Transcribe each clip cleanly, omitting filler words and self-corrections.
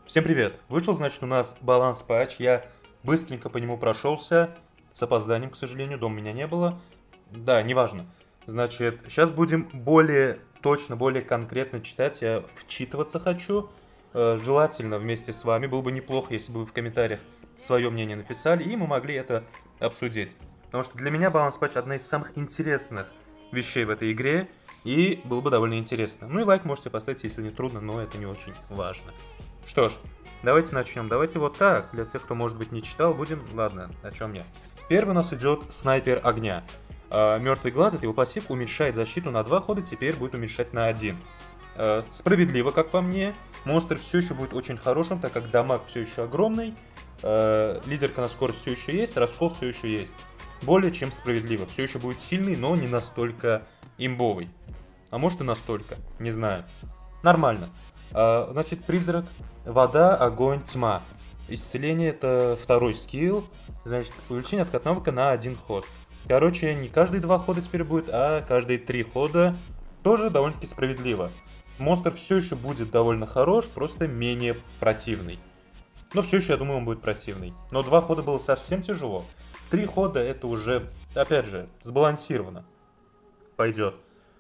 Всем привет! Вышел, значит, у нас баланс патч. Я быстренько по нему прошелся. С опозданием, к сожалению, дома меня не было. Да, неважно. Значит, сейчас будем более точно, более конкретно читать. Я вчитываться хочу. Желательно вместе с вами. Было бы неплохо, если бы вы в комментариях свое мнение написали, и мы могли это обсудить. Потому что для меня баланс патч одна из самых интересных вещей в этой игре. И было бы довольно интересно. Ну и лайк можете поставить, если не трудно, но это не очень важно. Что ж, давайте начнем. Давайте вот так, для тех, кто, может быть, не читал, будем... Ладно, о чем я. Первый у нас идет снайпер огня. Мертвый глаз, это его пассив, уменьшает защиту на 2 хода, теперь будет уменьшать на 1. Справедливо, как по мне. Монстр все еще будет очень хорошим, так как дамаг все еще огромный. Лидерка на скорость все еще есть, раскол все еще есть. Более чем справедливо. Все еще будет сильный, но не настолько имбовый. А может и настолько, не знаю. Нормально. Значит, призрак, вода, огонь, тьма. Исцеление это второй скилл. Значит, увеличение откат навыка на 1 ход. Короче, не каждые 2 хода теперь будет, а каждые 3 хода. Тоже довольно-таки справедливо. Монстр все еще будет довольно хорош, просто менее противный. Но все еще, я думаю, он будет противный. Но 2 хода было совсем тяжело. 3 хода это уже, опять же, сбалансировано. Пойдет.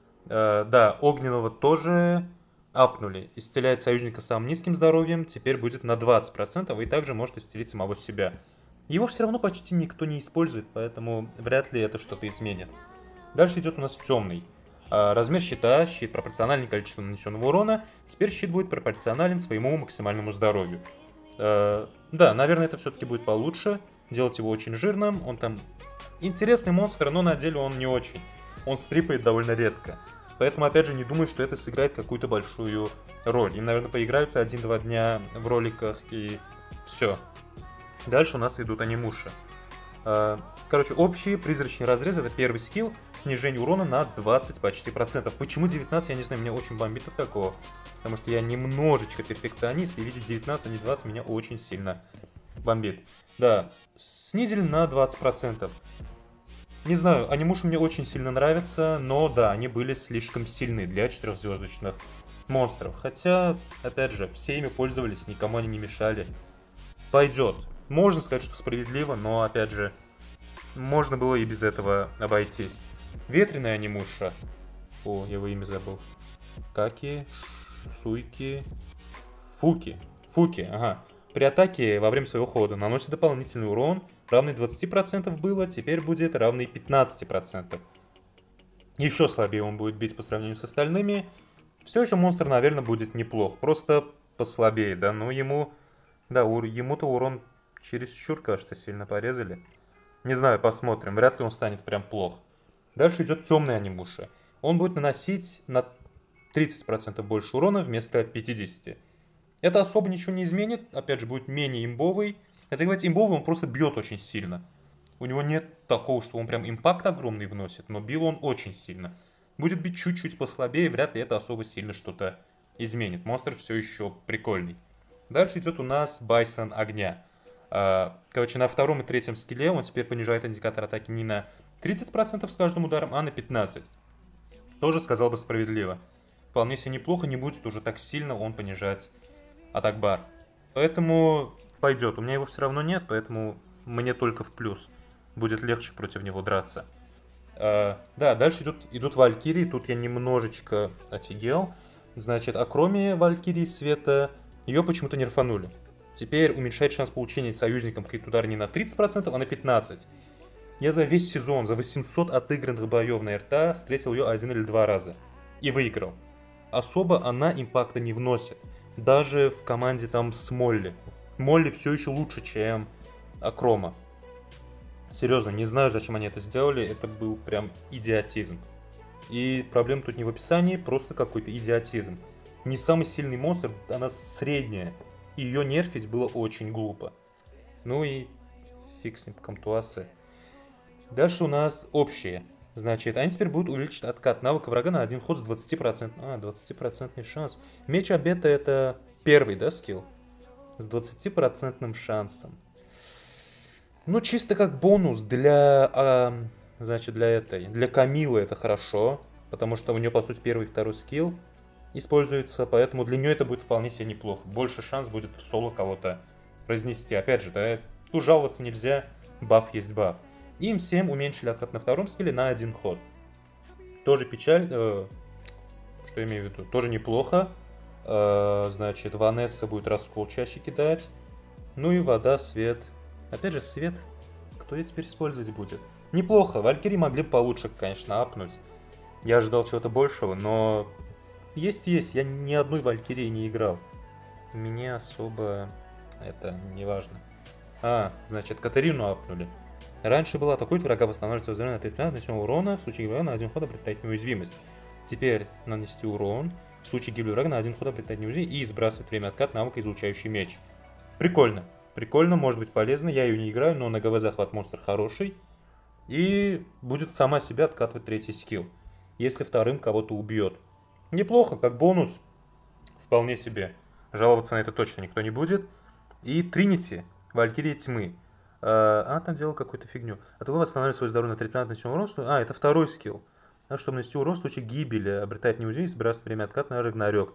Да, огненного тоже апнули. Исцеляет союзника самым низким здоровьем, теперь будет на 20%, и также может исцелить самого себя. Его все равно почти никто не использует, поэтому вряд ли это что-то изменит. Дальше идет у нас темный. Размер щита, щит пропорциональный количеству нанесенного урона, теперь щит будет пропорционален своему максимальному здоровью. Да, наверное, это все-таки будет получше. Делать его очень жирным, он там интересный монстр, но на деле он не очень. Он стрипает довольно редко. Поэтому, опять же, не думаю, что это сыграет какую-то большую роль. Им, наверное, поиграются 1-2 дня в роликах и все. Дальше у нас идут анимуши. Короче, общий призрачный разрез, это первый скилл, снижение урона на 20 почти процентов. Почему 19, я не знаю, меня очень бомбит от такого. Потому что я немножечко перфекционист, и видеть 19, а не 20 меня очень сильно бомбит. Да, снизили на 20%. Не знаю, анимуши мне очень сильно нравятся, но да, они были слишком сильны для 4-звездочных монстров. Хотя, опять же, все ими пользовались, никому они не мешали. Пойдет. Можно сказать, что справедливо, но, опять же, можно было и без этого обойтись. Ветреная анимуша. О, я его имя забыл. Каки, Суйки, Фуки. Фуки, ага. При атаке во время своего хода наносит дополнительный урон, равный 20% было, теперь будет равный 15%. Еще слабее он будет бить по сравнению с остальными. Все еще монстр, наверное, будет неплох, просто послабее, да, но ему, да, ему-то урон чересчур, кажется, сильно порезали. Не знаю, посмотрим, вряд ли он станет прям плох. Дальше идет темный анимуша. Он будет наносить на 30% больше урона вместо 50%. Это особо ничего не изменит, опять же, будет менее имбовый. Хотя, говорить, имбовый он просто бьет очень сильно. У него нет такого, что он прям импакт огромный вносит, но бил он очень сильно. Будет бить чуть-чуть послабее, вряд ли это особо сильно что-то изменит. Монстр все еще прикольный. Дальше идет у нас Байсон огня. Короче, на втором и третьем скилле он теперь понижает индикатор атаки не на 30% с каждым ударом, а на 15%. Тоже сказал бы справедливо. Вполне себе неплохо, не будет уже так сильно он понижать атак-бар. Поэтому пойдет. У меня его все равно нет, поэтому мне только в плюс. Будет легче против него драться. Да, дальше идут валькирии. Тут я немножечко офигел. Значит, а кроме валькирии света, ее почему-то нерфанули. Теперь уменьшает шанс получения союзникам крит-удара не на 30%, а на 15%. Я за весь сезон, за 800 отыгранных боев на РТА встретил ее 1 или 2 раза. И выиграл. Особо она импакта не вносит. Даже в команде там с Молли. Молли все еще лучше, чем Акрома. Серьезно, не знаю, зачем они это сделали. Это был прям идиотизм. И проблема тут не в описании, просто какой-то идиотизм. Не самый сильный монстр, она средняя. И ее нерфить было очень глупо. Ну и фиг с ним, комтуасы. Дальше у нас общие. Значит, они теперь будут увеличить откат навыка врага на 1 ход с 20%. 20% шанс. Меч обета это первый, да, скилл? С 20% шансом. Ну, чисто как бонус для, значит, для Камилы это хорошо. Потому что у нее, по сути, первый и второй скилл. используется, поэтому для нее это будет вполне себе неплохо. Больше шанс будет в соло кого-то разнести. Опять же, да, тут жаловаться нельзя, баф есть баф. Им всем уменьшили откат на втором скилле на 1 ход. Тоже печаль, что я имею в виду, тоже неплохо. Значит, Ванесса будет раскол чаще кидать. Ну и вода, свет. Опять же, свет, кто ее теперь использовать будет? Неплохо, Валькирии могли бы получше, конечно, апнуть. Я ожидал чего-то большего, но есть, я ни одной Валькирии не играл. Мне особо это не важно. Значит, Катарину апнули. Раньше была атакует врага, восстанавливается возрастание на 30 нанесен урона, в случае гибели на 1 ход обретает неуязвимость. Теперь нанести урон, в случае гибели врага на 1 ход обретает неуязвимость и сбрасывает время откат навыка излучающий меч. Прикольно. Прикольно, может быть полезно, я ее не играю, но на ГВ захват монстр хороший. И будет сама себя откатывать третий скилл, если вторым кого-то убьет. Неплохо, как бонус. Вполне себе. Жаловаться на это точно никто не будет. И Тринити, Валькирия тьмы. Она там делала какую-то фигню. От того восстанавливает свое здоровье на 35 нанесенного урона. Это второй скилл. Чтобы нанести урон в случае гибели, обретает неуязвимость, сбрасывает время отката на Рагнарёк.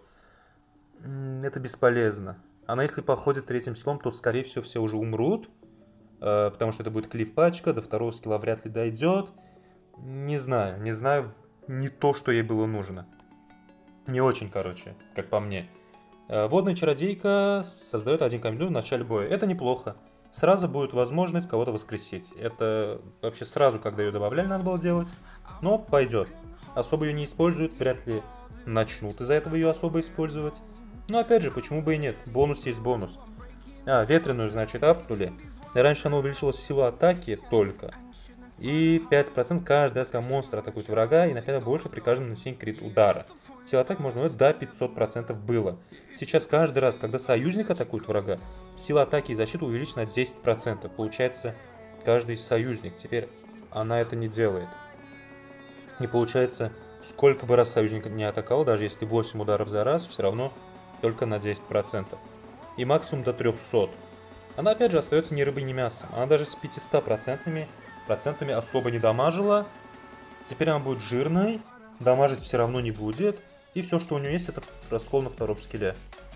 Это бесполезно. Она если походит третьим скиллом, то скорее всего все уже умрут. Потому что это будет клиф пачка, до второго скилла вряд ли дойдет. Не знаю, не то, что ей было нужно. Не очень, короче, как по мне. Водная чародейка создает 1 камень в начале боя. Это неплохо. Сразу будет возможность кого-то воскресить. Это вообще сразу, когда ее добавляли, надо было делать. Но пойдет. Особо ее не используют, вряд ли начнут из-за этого ее особо использовать. Но опять же, почему бы и нет? Бонус есть бонус. Ветреную, значит, апнули. Раньше она увеличивала силу атаки только. И 5% каждый раз, когда монстр атакует врага, и на 5 больше при каждом нанесении крит удара. Сила атаки можно увеличить до 500% было. Сейчас каждый раз, когда союзник атакует врага, сила атаки и защиты увеличена на 10%. Получается, каждый союзник. Теперь она это не делает. Не получается, сколько бы раз союзник не атаковал, даже если 8 ударов за раз, все равно только на 10%. И максимум до 300. Она опять же остается ни рыбой, ни мясом. Она даже с 500% особо не дамажила. Теперь она будет жирной. Дамажить все равно не будет. И все, что у нее есть, это раскол на втором скилле.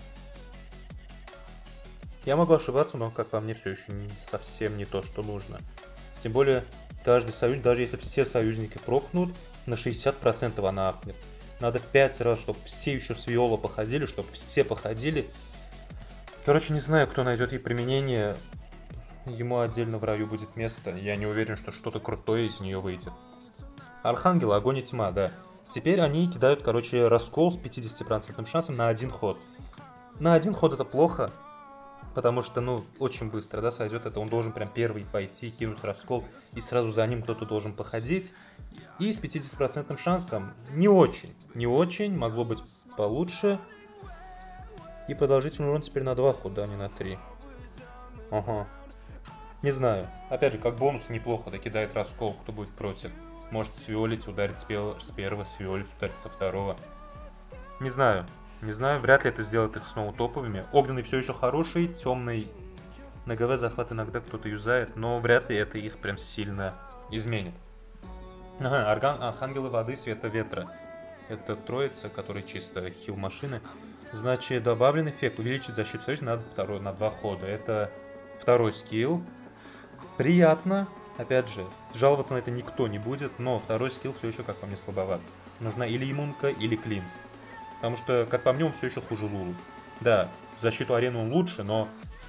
Я могу ошибаться, но, как по мне, все еще совсем не то, что нужно. Тем более, каждый союзник, даже если все союзники прокнут, на 60% она апнет. Надо 5 раз, чтобы все еще с Виола походили, чтобы все походили. Короче, не знаю, кто найдет ей применение. Ему отдельно в раю будет место. Я не уверен, что что-то крутое из нее выйдет. Архангел, огонь и тьма, да. Теперь они кидают, короче, раскол с 50% шансом на 1 ход. На 1 ход это плохо, потому что, ну, очень быстро, да, сойдет это. Он должен прям первый пойти, кинуть раскол, и сразу за ним кто-то должен походить. И с 50% шансом не очень, могло быть получше. И продолжительный урон теперь на 2 хода, а не на 3. Ага. Не знаю. Опять же, как бонус неплохо докидает раскол, кто будет против. Может с Виолить ударить с первого, с Виолить ударить со второго. Не знаю, вряд ли это сделает их снова топовыми. Огненный все еще хороший, темный на ГВ захват иногда кто-то юзает, но вряд ли это их прям сильно изменит. Архангелы воды, света, ветра. Это троица, которая чисто хил машины. Значит, добавлен эффект увеличить защиту союзника на 2 хода. Это второй скилл. Приятно. Опять же, жаловаться на это никто не будет, но второй скилл все еще, как по мне, слабоват. Нужна или иммунка, или клинс. Потому что, как по мне, он все еще хуже Лулу. Да, в защиту арены он лучше, но...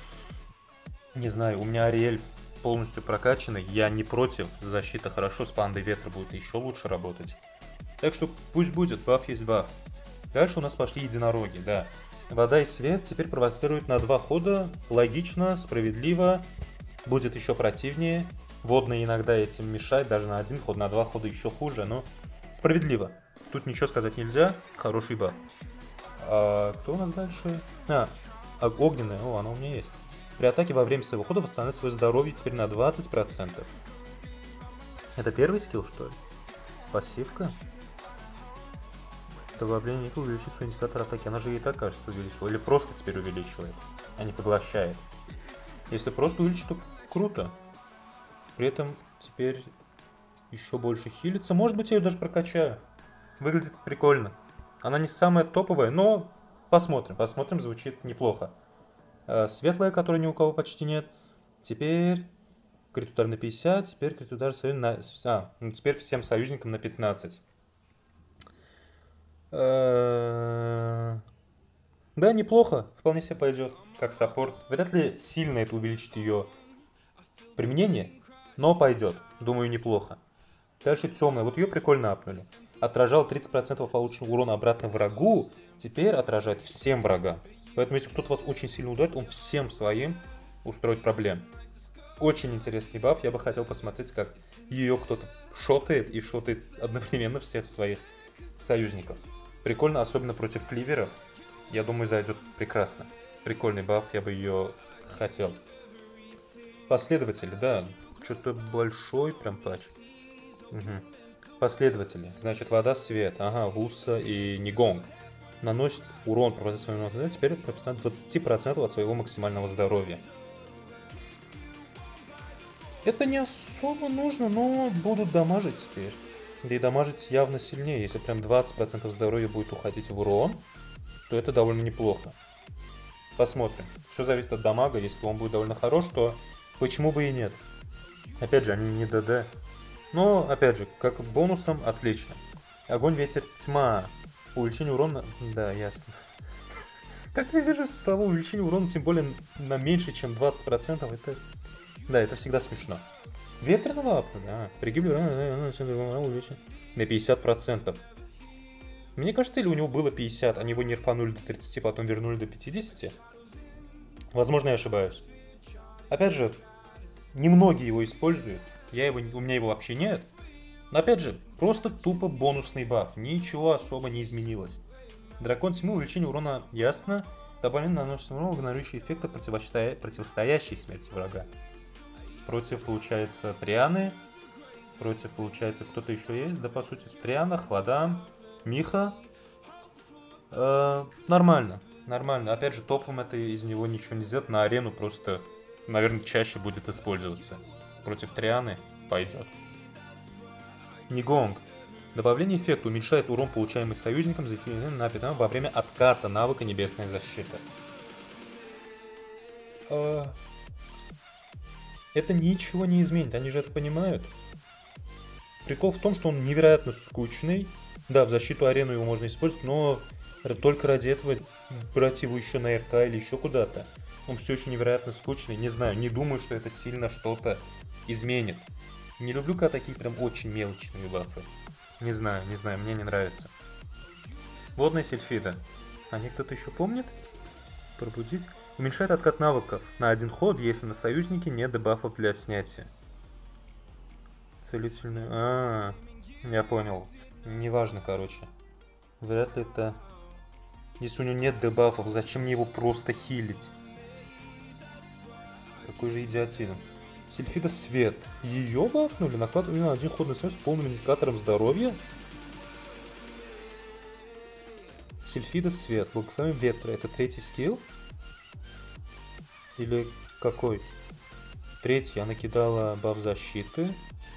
Не знаю, у меня Ариэль полностью прокачанный. Я не против. Защита хорошо, с пандой ветра будет еще лучше работать. Так что пусть будет, баф есть баф. Дальше у нас пошли единороги, да. Вода и свет теперь провоцируют на 2 хода. Логично, справедливо. Будет еще противнее. Водные иногда этим мешают, даже на 1 ход, на 2 хода еще хуже, но справедливо. Тут ничего сказать нельзя, хороший баф. Кто у нас дальше? Огненная, она у меня есть. При атаке во время своего хода восстанавливает свое здоровье теперь на 20%. Это первый скилл, что ли? Пассивка? Добавление увеличит свой индикатор атаки. Она же и так, кажется, увеличила. Или просто теперь увеличивает, а не поглощает. Если просто увеличить, то круто. При этом теперь еще больше хилится. Может быть, я ее даже прокачаю. Выглядит прикольно. Она не самая топовая, но посмотрим, звучит неплохо. Светлая, которой ни у кого почти нет. Теперь крит удар на 50, теперь крит удар на... ну теперь всем союзникам на 15. Да, неплохо, вполне себе пойдет, как саппорт. Вряд ли сильно это увеличит ее применение, но пойдет, думаю, неплохо. Дальше темная, вот ее прикольно апнули. Отражал 30% полученного урона обратно врагу, теперь отражает всем врагам. Поэтому если кто-то вас очень сильно ударит, он всем своим устроит проблем. Очень интересный баф, я бы хотел посмотреть, как ее кто-то шотает и шотает одновременно всех своих союзников. Прикольно, особенно против кливеров. Я думаю, зайдет прекрасно. Прикольный баф, я бы ее хотел. Последователи, да, что-то большой прям патч. Угу. Последователи, значит, вода, свет, ага, Вуса и Нигонг. Наносит урон по своему теперь прописано 20% от своего максимального здоровья. Это не особо нужно, но будут дамажить теперь. Да и дамажить явно сильнее. Если прям 20% здоровья будет уходить в урон, то это довольно неплохо. Посмотрим. Все зависит от дамага. Если он будет довольно хорош, то почему бы и нет. Опять же, они не ДД. Но, опять же, как бонусом, отлично. Огонь, ветер, тьма. Увеличение урона... Да, ясно. Как я вижу, само увеличение урона, тем более на меньше, чем 20%, это... Да, это всегда смешно. Ветреного апнули? При гибели на 50%. Мне кажется, или у него было 50, они его нерфанули до 30, потом вернули до 50. Возможно, я ошибаюсь. Опять же, немногие его используют. У меня его вообще нет. Но опять же, просто тупо бонусный баф. Ничего особо не изменилось. Дракон тьмы, увеличение урона ясно. Добавление наносит урон, игнорирующий эффекта противостоящей смерти врага. Против, получается, Трианы. Против, получается, кто-то еще есть. Да, по сути, Триана, Хвада, Миха. Нормально. Нормально. Опять же, топом это из него ничего не сделать. На арену просто, наверное, чаще будет использоваться. Против Трианы пойдет. Нигонг. Добавление эффекта уменьшает урон, получаемый союзником, на 15 во время отката навыка Небесная защита. Это ничего не изменит, они же это понимают. Прикол в том, что он невероятно скучный. Да, в защиту арену его можно использовать, но только ради этого брать его еще на РТ или еще куда-то. Он все еще невероятно скучный, не знаю, не думаю, что это сильно что-то изменит. Не люблю, когда такие прям очень мелочные бафы. Не знаю, мне не нравится. Водная сильфида. Они кто-то еще помнит? Пробудить. Уменьшает откат навыков на один ход, если на союзнике нет дебафов для снятия. Целительный... я понял. Неважно, короче. Вряд ли это... Если у него нет дебафов, зачем мне его просто хилить? Какой же идиотизм. Сильфида свет. Ее бафнули? Накладывали на один ход на свет с полным индикатором здоровья? Сильфида свет. Благословение ветра. Это третий скилл? Или какой? Третий. Она кидала баф защиты.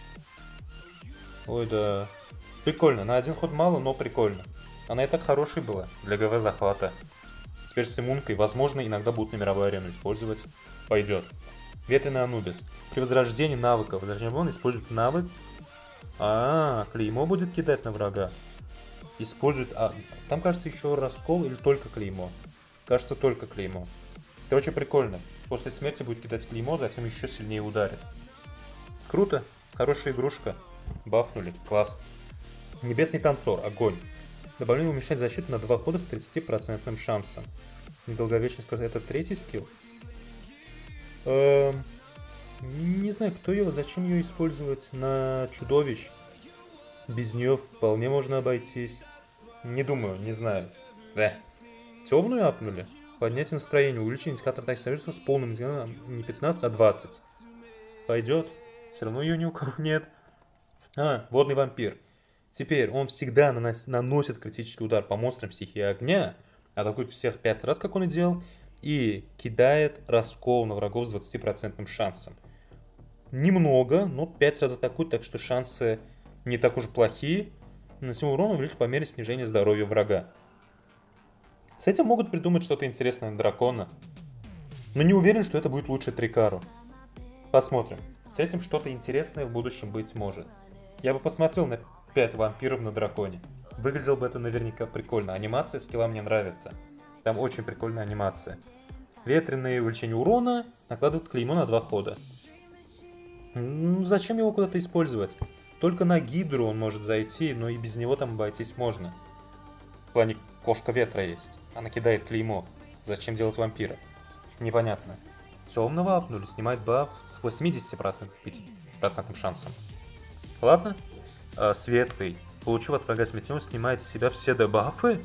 Ой, да. Прикольно. На один ход мало, но прикольно. Она и так хорошей была для ГВ захвата. Теперь с иммункой, возможно, иногда будут на мировую арену использовать. Пойдет. Ветреный Анубис. При возрождении навыка. Возрождение он использует навык. Клеймо будет кидать на врага. Использует... там, кажется, еще раскол или только клеймо. Кажется, только клеймо. Короче, прикольно. После смерти будет кидать клеймо, затем еще сильнее ударит. Круто. Хорошая игрушка. Бафнули. Класс. Небесный танцор. Огонь. Добавление уменьшает защиту на 2 хода с 30% шансом. Недолговечность. Это третий скилл? Не знаю, кто ее, зачем ее использовать на чудовищ. Без нее вполне можно обойтись. Не думаю, не знаю. Темную апнули. Поднятие настроения. Увеличение индикатора атаки союза с полным индикатором не 15, а 20. Пойдет. Все равно ее ни у кого нет. Водный вампир. Теперь он всегда наносит критический удар по монстрам стихии огня. Атакует всех 5 раз, как он и делал. И кидает раскол на врагов с 20% шансом. Немного, но 5 раз атакует, так что шансы не так уж плохие. Наносимый урон увеличит по мере снижения здоровья врага. С этим могут придумать что-то интересное на дракона. Но не уверен, что это будет лучше Трикару. Посмотрим. С этим что-то интересное в будущем быть может. Я бы посмотрел на 5 вампиров на драконе. Выглядело бы это наверняка прикольно. Анимация скилла мне нравится. Там очень прикольная анимация. Ветреное увеличение урона накладывает клеймо на 2 хода. Зачем его куда-то использовать? Только на Гидру он может зайти, но и без него там обойтись можно. В плане кошка ветра есть. Она кидает клеймо. Зачем делать вампира? Непонятно. Темного апнули, снимает баф с 80% 5% шансом. Ладно. Светлый. Получив от врага смятение, снимает с себя все дебафы.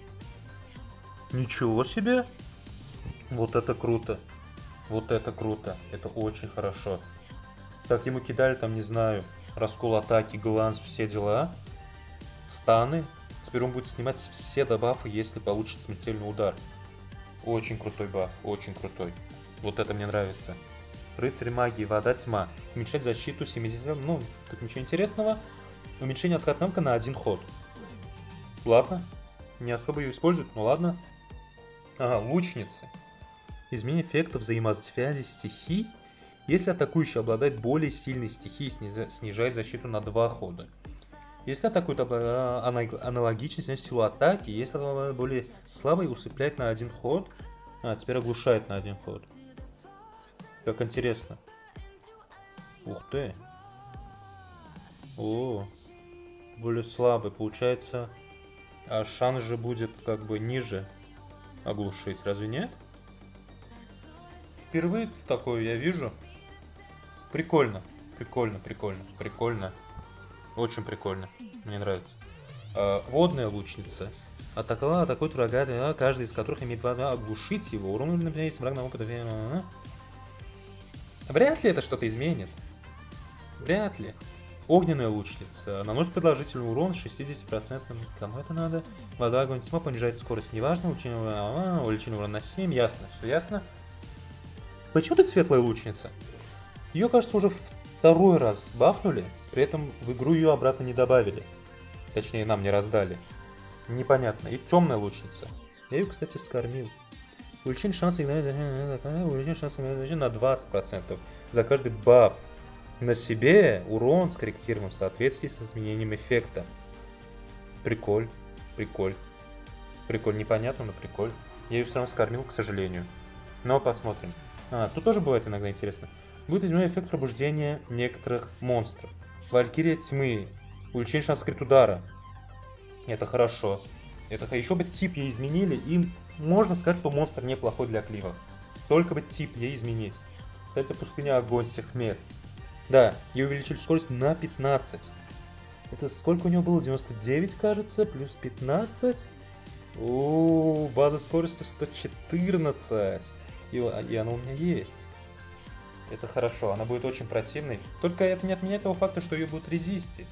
Ничего себе. Вот это круто. Вот это круто. Это очень хорошо. Так, ему кидали там, не знаю, раскол атаки, гланс, все дела. Станы. Теперь он будет снимать все дебафы, если получит смертельный удар. Очень крутой баф, очень крутой. Вот это мне нравится. Рыцарь магии, вода, тьма. Уменьшать защиту 70. Ну, тут ничего интересного. Уменьшение откат навыка на 1 ход. Ладно. Не особо ее используют, ну ладно. Ага, лучницы. Изменение эффекта взаимосвязи стихий. Если атакующий обладает более сильной стихией, снижает защиту на 2 хода. Если атакует аналогично, снижает силу атаки. Если обладает более слабой, усыпляет на 1 ход. А, теперь оглушает на 1 ход. Как интересно. Ух ты. О, более слабый. Получается, шанс же будет как бы ниже оглушить. Разве нет? Впервые такое я вижу. Прикольно. Прикольно, прикольно, прикольно. Очень прикольно. Мне нравится. Водная лучница. Атакует врага, каждый из которых имеет возможность оглушить его. Урон, например, если враг на опыт. Вряд ли это что-то изменит. Вряд ли. Огненная лучница. Наносит продолжительный урон 60%. Кому это надо? Вода, огонь, тьма понижает скорость. Неважно. Увеличение урона на 7. Ясно. Все ясно. Почему тут светлая лучница? Ее, кажется, уже второй раз бафнули. При этом в игру ее обратно не добавили. Точнее, нам не раздали. Непонятно. И темная лучница. Я ее, кстати, скормил. Увеличение шанса на 20%. За каждый баф. На себе урон скорректируем в соответствии с изменением эффекта. Приколь. Приколь. Приколь. Непонятно, но приколь. Я ее все равно скормил, к сожалению. Но посмотрим. Тут тоже бывает иногда интересно. Будет изменен эффект пробуждения некоторых монстров. Валькирия тьмы. Увеличение шанса крит удара. Это хорошо. Это еще бы тип ей изменили, и можно сказать, что монстр неплохой для кливов. Только бы тип ей изменить. Кстати, пустыня огонь, Сехмет. Да, ей увеличили скорость на 15. Это сколько у него было? 99, кажется, плюс 15. О, база скорости в 114. И она у меня есть. Это хорошо, она будет очень противной. Только это не отменяет того факта, что ее будут резистить.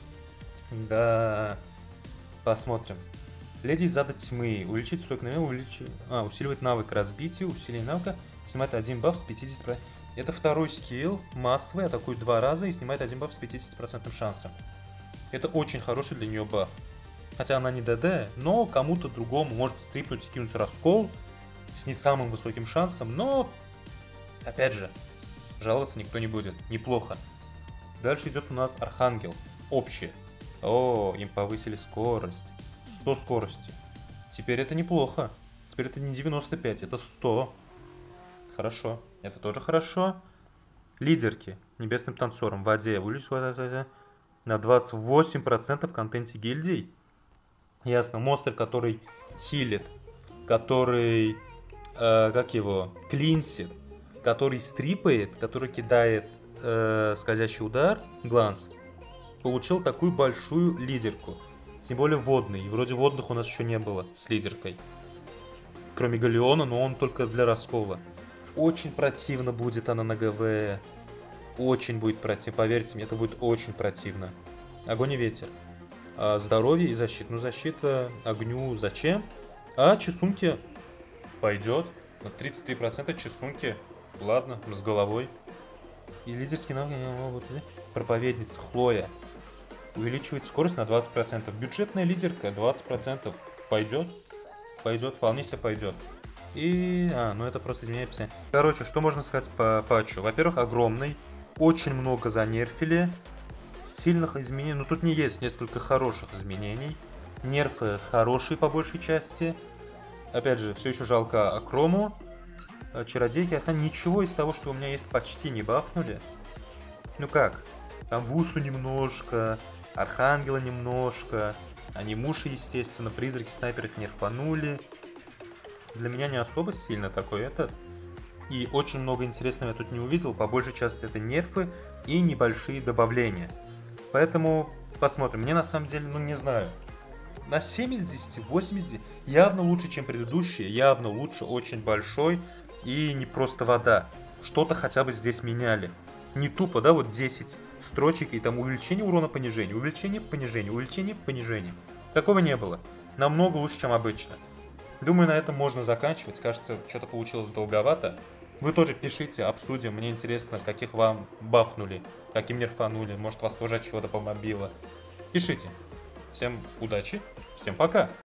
Да. Посмотрим. Леди из ада тьмы. Увеличить стойк на усиливает навык разбития, усиление навыка. Снимает 1 баф с 50%. Это второй скилл, массовый, атакует 2 раза и снимает 1 баф с 50% шансом. Это очень хороший для нее баф. Хотя она не ДД, но кому-то другому может стрипнуть и кинуть раскол с не самым высоким шансом, но, опять же, жаловаться никто не будет. Неплохо. Дальше идет у нас Архангел. Общий. О, им повысили скорость. 100 скорости. Теперь это неплохо. Теперь это не 95, это 100. Хорошо. Это тоже хорошо. Лидерки. Небесным танцором. В воде. Увеличивается на 28% в контенте гильдий. Ясно. Монстр, который хилит. Который... как его? Клинсит. Который стрипает. Который кидает скользящий удар. Гланс. Получил такую большую лидерку. Тем более водный. И вроде водных у нас еще не было с лидеркой. Кроме Галеона, но он только для раскола. Очень противно будет она на ГВ. Очень будет противно. Поверьте мне, это будет очень противно. Огонь и ветер. Здоровье и защита. Ну, защита огню зачем? А чесунки пойдет. На 33% чесунки. Ладно, с головой. И лидерский навык. Проповедница Хлоя. увеличивает скорость на 20%. Бюджетная лидерка 20% пойдет. Пойдет, вполне себе пойдет. И... ну это просто изменяет описание. Короче, что можно сказать по патчу? Во-первых, огромный. Очень много занерфили. Сильных изменений. Ну тут не есть несколько хороших изменений. Нерфы хорошие по большей части. Опять же, все еще жалко Акрому. Чародейки, это ничего из того, что у меня есть, почти не бафнули. Ну как? Там Вусу немножко, Архангела немножко, Анимуши, естественно, призраки снайперов нерфанули. Для меня не особо сильно такой этот. И очень много интересного я тут не увидел. По большей части это нерфы и небольшие добавления. Поэтому посмотрим. Мне на самом деле, ну не знаю. На 7 из 10, 8 из 10. Явно лучше, чем предыдущие. Явно лучше, очень большой. И не просто вода. Что-то хотя бы здесь меняли. Не тупо, да, вот 10 строчек и там увеличение урона, понижение, увеличение, понижение, увеличение, понижение. Такого не было. Намного лучше, чем обычно. Думаю, на этом можно заканчивать. Кажется, что-то получилось долговато. Вы тоже пишите, обсудим. Мне интересно, каких вам бафнули, каким нерфанули. Может, вас тоже от чего-то помобило. Пишите. Всем удачи, всем пока.